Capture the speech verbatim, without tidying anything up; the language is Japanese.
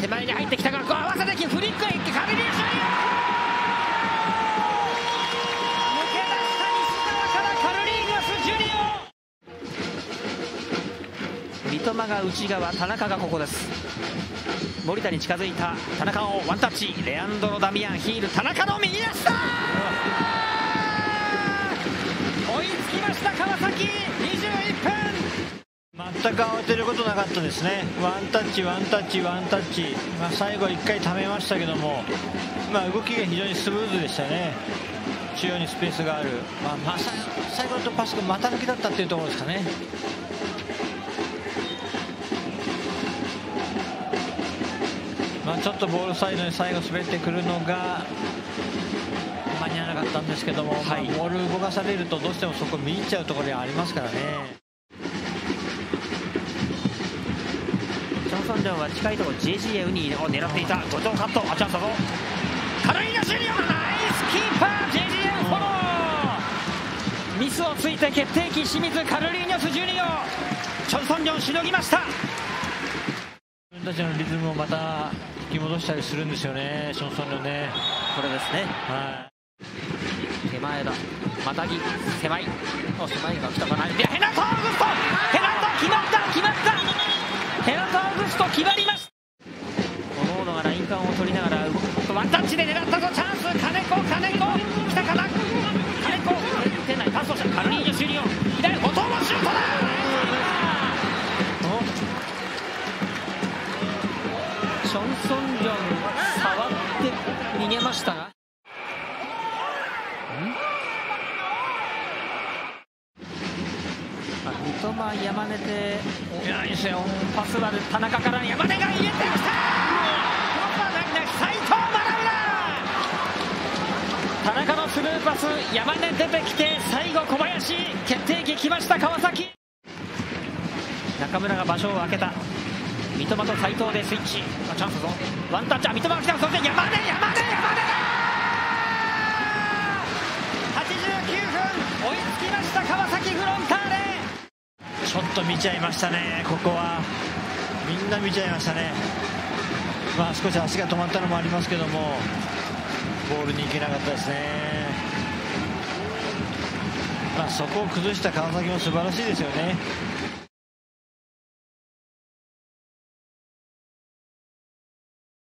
手前に入ってきたが、こう合わせてきフリックへ行ってカルリーシュ抜け出した西澤からカルリーニョスジュニオ。三笘が内側、田中がここです。森田に近づいた田中をワンタッチ、レアンドロ・ダミアンヒール、田中の右足だ。追いつきました川崎。にじゅういっぷん。 全く慌てることなかったですね。ワンタッチワンタッチワンタッチ、まあ、最後いっかいためましたけども、まあ、動きが非常にスムーズでしたね。中央にスペースがある、まあ、まあ、最後のパスが股抜きだったっていうところですかね。まあ、ちょっとボールサイドに最後滑ってくるのが間に合わなかったんですけども、はい、まあ、ボール動かされるとどうしてもそこ見入っちゃうところがありますからね。 チョン・ソンジョンは近いところ ジェイジーエー にを狙っていた。後藤カット、あ、チャンスだぞ。カルリーニョ・ジュニオ、ナイスキーパー。 ジェイジーエー フォロー、ミスをついて決定機清水カルリーニョスジュニオ。チョン・ソンジョンしのぎました。 自分たちのリズムをまた引き戻したりするんですよね、チョン・ソンジョンね。 これですね、 はい、 手前だ、またぎ狭い、お狭いが来たかな。ヘナト・アウグスト、ヘナト決まった決まった、ヘナト・アウグスト決まりました。この大野がライン間を取りながらワンタッチで狙ったぞ。チャンス、金子金子来たかな。金子店内パスをしたカルリーニョ・ジュニオ、左後藤のシュートだ。チョン・ソンジョン触って逃げましたが、三笘、山根で、いやいいですよ、パスは田中から山根が入れてきた。斉藤学田中のスルーパス、山根出てきて最後小林、決定機来ました川崎。中村が場所を空けた。三笘と斉藤でスイッチ、チャンスぞ、ワンタッチ、三笘が来た。そして山根山根山根だ。はちじゅうきゅうふん、追いつきました川崎フロンターレ。 ちょっと見ちゃいましたね、ここはみんな見ちゃいましたね。まあ少し足が止まったのもありますけども、ボールに行けなかったですね。まあそこを崩した川崎も素晴らしいですよね。